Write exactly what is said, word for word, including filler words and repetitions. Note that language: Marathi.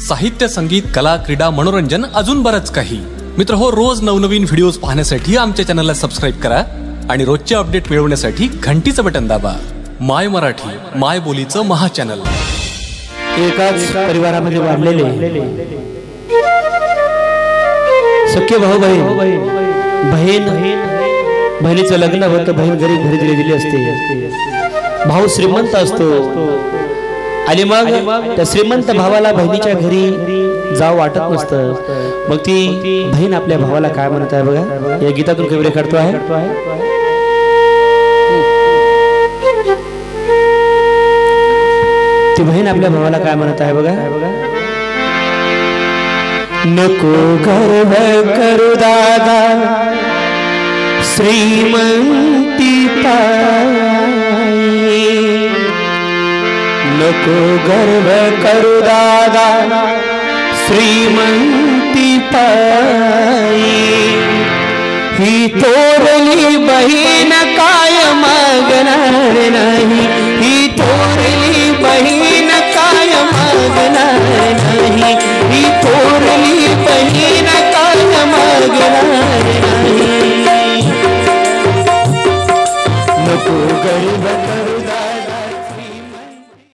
साहित्य, संगीत, कला, क्रीडा, मनोरंजन अजून बरंच काही. मित्र हो, रोज नवनवीन व्हिडिओज पाहण्यासाठी आमच्या चॅनलला सबस्क्राईब करा आणि रोजचे अपडेट मिळवण्यासाठी घंटीचं बटन दाबा. माय मराठी, माय बोलीचं महा चॅनल. एकाच परिवारामध्ये वाढलेले सख्य भाऊ बहीण, बहीण बहिणीचं लग्न होतं, बहीण घरी घरी दिली दिली असते. भाऊ श्रीमंत असतो आणि मग त्या श्रीमंत भावाला बहिणीच्या घरी जाऊ वाटत नसतं. मग ती बहीण आपल्या भावाला काय म्हणत आहे बघा, या गीतातून कविता काढतो आहे. ती बहीण आपल्या भावाला काय म्हणत आहे बघा. नको गर्व करू दादा श्रीमंती पायी, नको गर्व करू दादा श्रीमंती पायी. ही थोरली बहीण काय मागणार नाही, ही